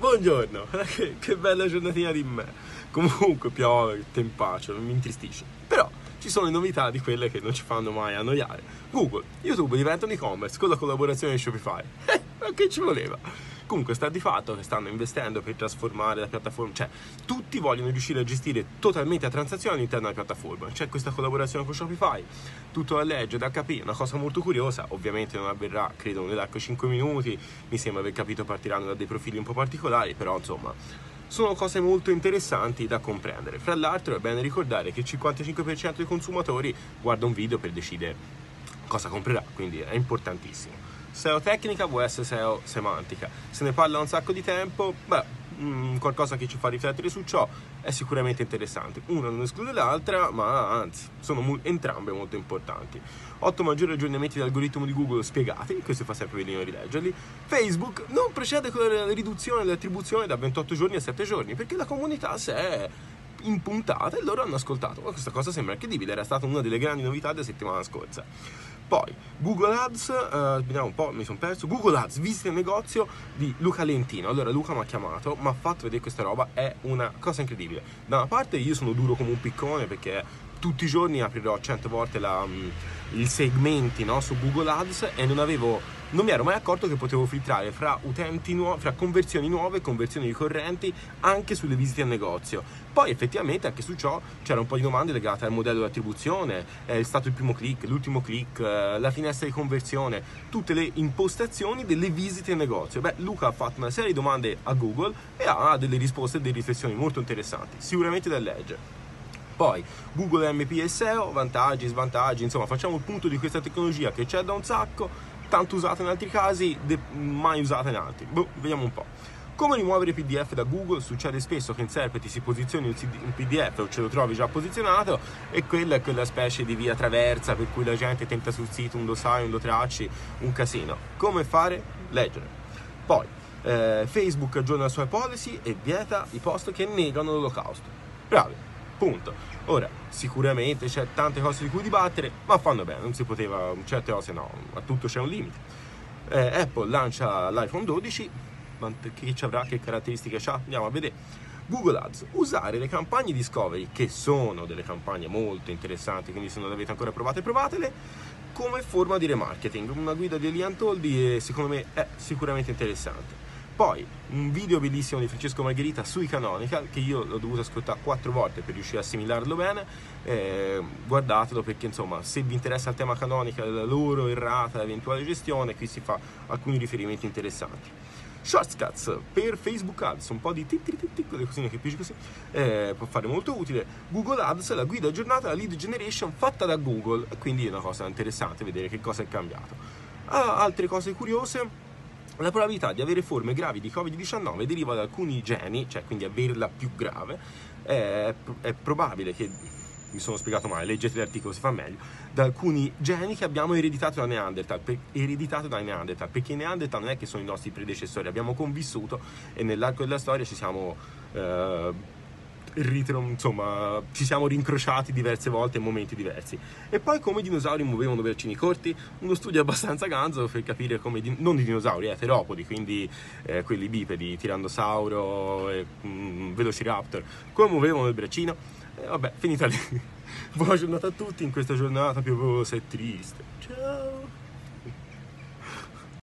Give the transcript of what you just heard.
Buongiorno, che bella giornatina di me. Comunque piove, tempaccio, non mi intristisce. Però ci sono le novità di quelle che non ci fanno mai annoiare. Google, YouTube diventa un e-commerce con la collaborazione di Shopify. Ma che ci voleva? Comunque sta di fatto che stanno investendo per trasformare la piattaforma, cioè tutti vogliono riuscire a gestire totalmente la transazione all'interno della piattaforma. C'è questa collaborazione con Shopify, tutto da leggere, da capire, una cosa molto curiosa, ovviamente non avverrà, credo, nell'arco 5 minuti, mi sembra aver capito partiranno da dei profili un po' particolari, però insomma sono cose molto interessanti da comprendere. Fra l'altro è bene ricordare che il 55% dei consumatori guarda un video per decidere cosa comprerà, quindi è importantissimo. SEO tecnica vuole essere SEO semantica. Se ne parla un sacco di tempo, qualcosa che ci fa riflettere su ciò è sicuramente interessante. Una non esclude l'altra, ma anzi, sono entrambe molto importanti. 8 maggiori aggiornamenti dell'algoritmo di Google spiegati, questo fa sempre bellino rileggerli. Facebook non procede con la riduzione dell'attribuzione da 28 giorni a 7 giorni, perché la comunità si è impuntata e loro hanno ascoltato. Ma questa cosa sembra incredibile, era stata una delle grandi novità della settimana scorsa. Poi Google Ads, vediamo un po', mi sono perso. Google Ads, visita il negozio di Luca Lentino. Allora Luca mi ha chiamato, mi ha fatto vedere questa roba, è una cosa incredibile. Da una parte io sono duro come un piccone perché tutti i giorni aprirò 100 volte il segmenti, no, su Google Ads e non mi ero mai accorto che potevo filtrare fra utenti nuovi, fra conversioni nuove e conversioni ricorrenti anche sulle visite al negozio. Poi effettivamente anche su ciò c'era un po' di domande legate al modello di attribuzione, è stato il primo click, l'ultimo click, la finestra di conversione, tutte le impostazioni delle visite al negozio. Luca ha fatto una serie di domande a Google e ha delle risposte e delle riflessioni molto interessanti, sicuramente da leggere. Poi Google MP e SEO, vantaggi, svantaggi, insomma facciamo il punto di questa tecnologia che c'è da un sacco, tanto usata in altri casi, mai usata in altri. Vediamo un po'. Come rimuovere PDF da Google? Succede spesso che in Serpenti si posizioni un PDF o ce lo trovi già posizionato e quella è quella specie di via traversa per cui la gente tenta sul sito un lo sai, un lo tracci, un casino. Come fare? Leggere. Poi Facebook aggiorna la sua policy e vieta i post che negano l'olocausto. Bravi, punto. Ora, sicuramente c'è tante cose di cui dibattere, ma fanno bene, non si poteva, certe cose no, a tutto c'è un limite. Apple lancia l'iPhone 12, che ci avrà, che caratteristiche ha? Andiamo a vedere. Google Ads, usare le campagne Discovery, che sono delle campagne molto interessanti, quindi se non le avete ancora provate, provatele, come forma di remarketing. Una guida di Elian Toldi e secondo me è sicuramente interessante. Poi un video bellissimo di Francesco Margherita sui Canonical, che io l'ho dovuto ascoltare 4 volte per riuscire a assimilarlo bene. Guardatelo perché insomma se vi interessa il tema Canonical, la loro errata eventuale gestione, qui si fa alcuni riferimenti interessanti. Shortcuts per Facebook Ads, un po' di quelle cosine che piace così, può fare molto utile. Google Ads, la guida aggiornata alla lead generation fatta da Google, quindi è una cosa interessante vedere che cosa è cambiato. Altre cose curiose: la probabilità di avere forme gravi di Covid-19 deriva da alcuni geni, cioè quindi averla più grave, è probabile che, mi sono spiegato male, leggete l'articolo si fa meglio, da alcuni geni che abbiamo ereditato da Neanderthal, perché i Neanderthal non è che sono i nostri predecessori, abbiamo convissuto e nell'arco della storia ci siamo ci siamo rincrociati diverse volte in momenti diversi. E poi come i dinosauri muovevano bacini corti, uno studio abbastanza ganzo per capire come, non i dinosauri, teropodi, quindi quelli bipedi, tirannosauro e velociraptor, come muovevano il braccino. Vabbè, finita lì. Buona giornata a tutti in questa giornata piovosa e triste. Ciao!